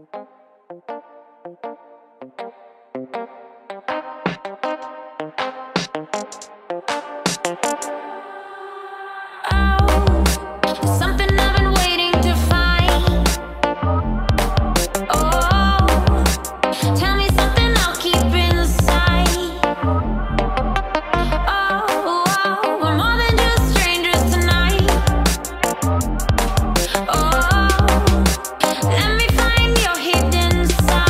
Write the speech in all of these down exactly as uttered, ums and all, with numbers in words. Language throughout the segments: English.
Let me find your hidden side.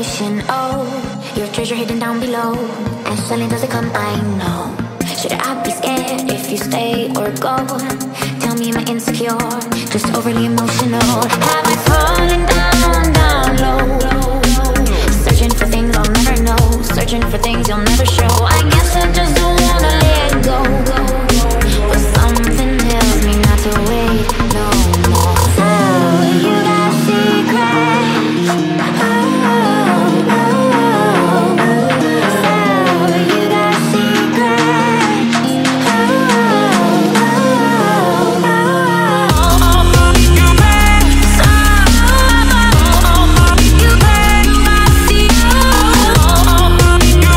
emotion. Oh, your treasure hidden down below. As silent does it come, I know. Should I be scared if you stay or go? Tell me, am I insecure? Just overly emotional. Have I fallen down, down low? Searching for things I'll never know. Searching for things you'll never show. I guess I just don't wanna let go. But something tells me not to wait no more. So you got secrets. Oh, oh, oh. So you got secrets. Oh, oh, oh. You bet. So you bet. You bet. So you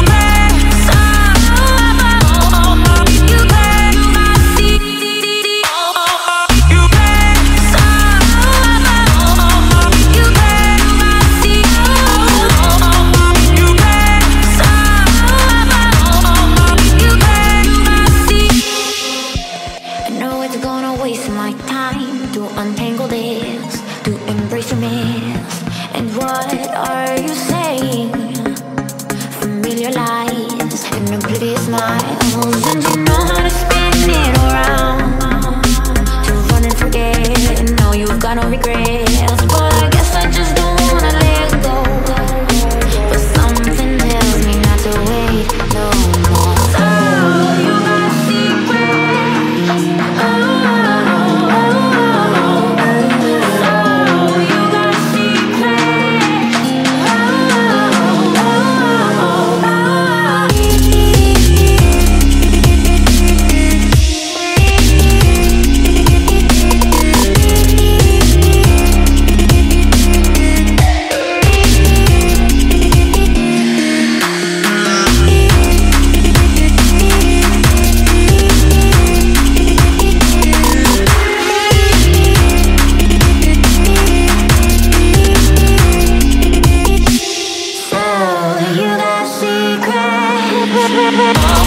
I know it's gonna waste my time to untangle this, to embrace your mess. And what are you saying? Familiar lies and oblivious smiles, and you know how to spin it around, to run and forget. And now you've got no regrets, but I guess I just don't wanna let go. But something tells me not to wait no more. So you got secrets. Oh, oh, oh. So you got secrets. Oh, oh, oh. So you got secrets.